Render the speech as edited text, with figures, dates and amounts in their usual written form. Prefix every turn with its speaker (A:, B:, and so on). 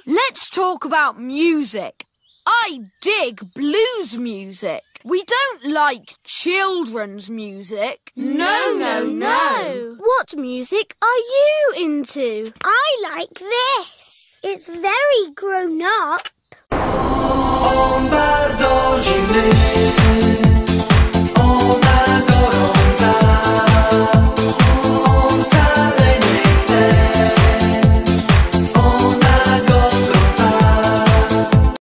A: Let's talk about music. I dig blues music. We don't like children's music.
B: No.
C: What music are you into?
B: I like this. It's very grown up.
D: On